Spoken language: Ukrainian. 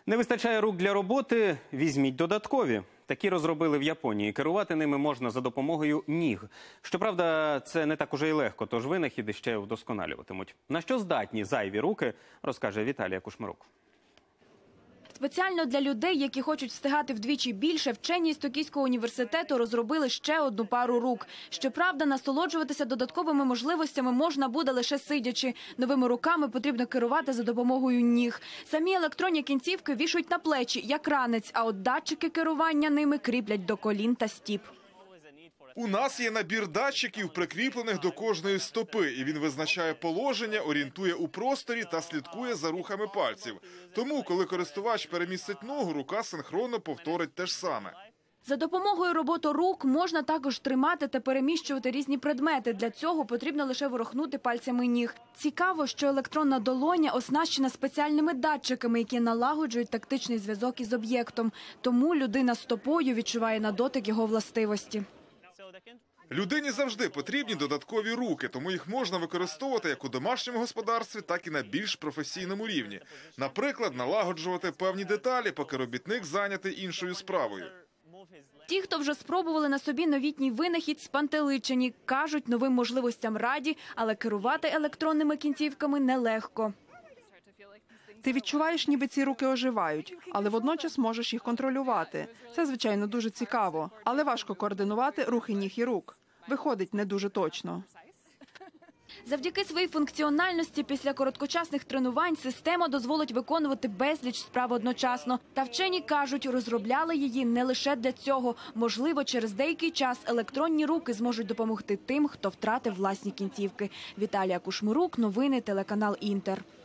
Не вистачає рук для роботи – візьміть додаткові. Такі розробили в Японії. Керувати ними можна за допомогою ніг. Щоправда, це не так уже й легко, тож винахіди ще вдосконалюватимуть. На що здатні зайві руки, розкаже Віталія Кушмирук. Спеціально для людей, які хочуть встигати вдвічі більше, вчені з Токійського університету розробили ще одну пару рук. Щоправда, насолоджуватися додатковими можливостями можна буде лише сидячи. Новими руками потрібно керувати за допомогою ніг. Самі електронні кінцівки вішають на плечі, як ранець, а от датчики керування ними кріплять до колін та стіп. У нас є набір датчиків, прикріплених до кожної стопи, і він визначає положення, орієнтує у просторі та слідкує за рухами пальців. Тому, коли користувач перемістить ногу, рука синхронно повторить те ж саме. За допомогою роботи рук можна також тримати та переміщувати різні предмети. Для цього потрібно лише ворухнути пальцями ніг. Цікаво, що електронна долоня оснащена спеціальними датчиками, які налагоджують тактичний зв'язок із об'єктом. Тому людина стопою відчуває на дотик його властивості. Людині завжди потрібні додаткові руки, тому їх можна використовувати як у домашньому господарстві, так і на більш професійному рівні. Наприклад, налагоджувати певні деталі, поки робітник зайнятий іншою справою. Ті, хто вже спробували на собі новітній винахід, спантеличені. Кажуть, новим можливостям раді, але керувати електронними кінцівками нелегко. Ти відчуваєш, ніби ці руки оживають, але водночас можеш їх контролювати. Це, звичайно, дуже цікаво, але важко координувати рухи ніг і рук. Виходить не дуже точно. Завдяки своїй функціональності після короткочасних тренувань система дозволить виконувати безліч справ одночасно. Та вчені кажуть, розробляли її не лише для цього. Можливо, через деякий час електронні руки зможуть допомогти тим, хто втратив власні кінцівки. Віталія Кушмирук, новини, телеканал «Інтер».